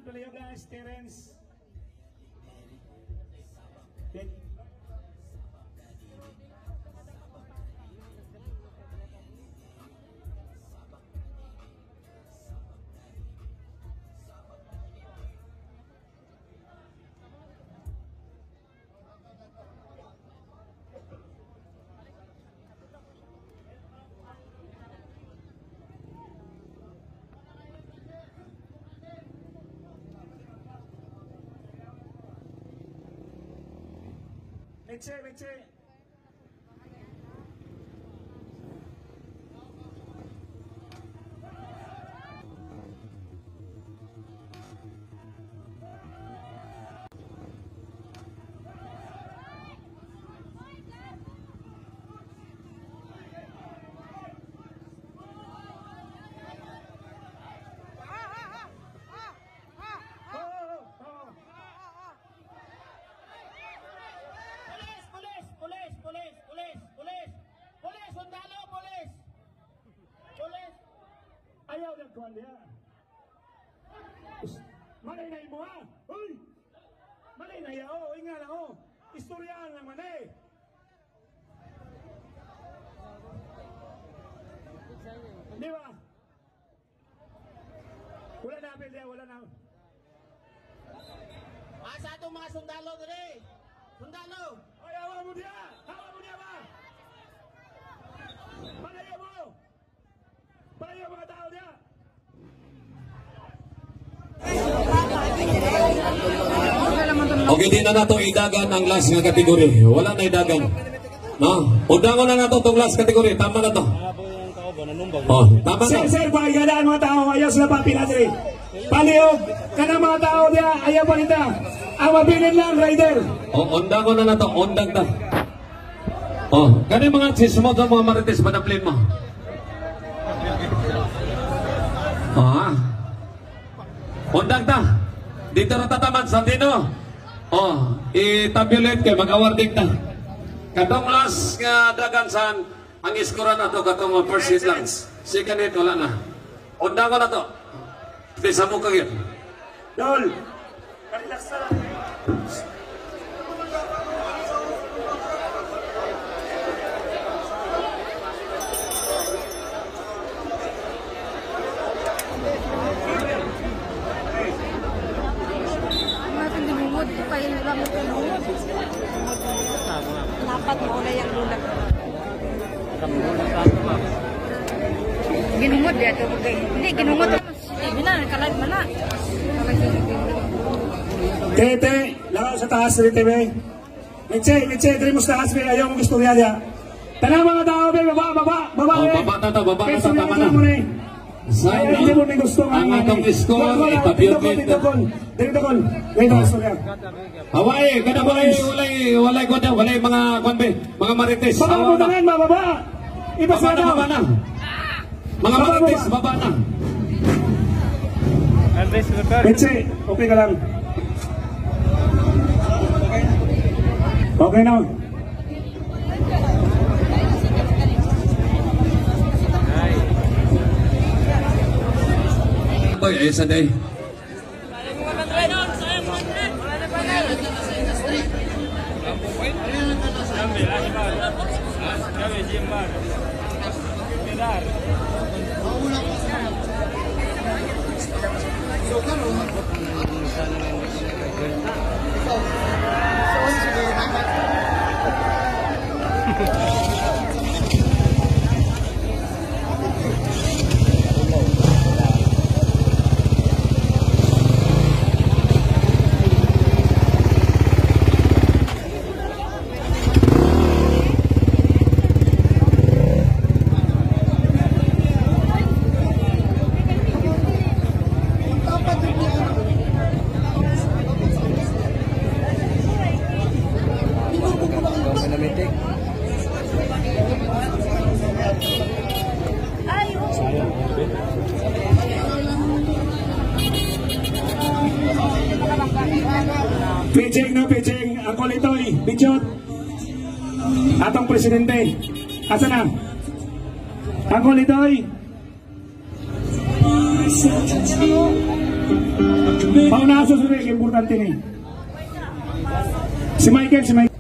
Palayo guys, Terence. Meche. Ayaw ng kuwan niya. Malay na mo ha. Uy! Malay na ya. Oh, inga na oh. Istoryahan naman eh. Di ba? Wala na apel niya, wala na. Asa itong mga sundalo dali? Sundalo! Ay, hawa mo niya! Hawa mo niya ba? Malayo mo! Malayo mga tao niya! Okay, di na nato idagan ang last nga kategory. Wala na idagan. No? Undangon na nato itong last kategory. Tama na to. Oh, tama na. Sir, pagkadaan mga tao, ayaw sila pa pinatri. Palihog, kanang mga tao niya, ayaw pa nita. Ang mabilin lang, rider. Oh, undangon na nato. Undang ta. Oh, kani mga sismo sa mga marites, panaplin mo. Ah. Undang ta. Dito na tataman, Santino. Oh, i-tabulate kayo, mag-awarding ta. Katong last nga dagansan, ang iskura na to, katong first hit lang. Second hit, wala na. Undang ko na to. Bisa mo kagit. Dol, relax na lang. Dapat maulay yang lunak. Ginumod dia tu, hindi ginumod. Mana kalag mana? Tete, lakaw sa taas rin, Tebe. Meche, diri mo sa taas, be. Ayaw mong istorya niya. Tanang mga tao, be, baba, Oh, baba na to, baba na to, tama na. Ay, hindi mo may gusto ang atong score, itabutin. Dito kon, wait ang istorya. Hawaii, kada walay mga kwanbe, mga marites. Baba mo tangan, mababa. Iba sa ano. Baba na. Mga marites, baba na. Meche, okay ka lang. Okay na. Boy, ayos na day. Pijing, ako litoy, Bichot. Atong presidente. Asa na? Ako litoy. Paunaso sa importante ni. Si Michael.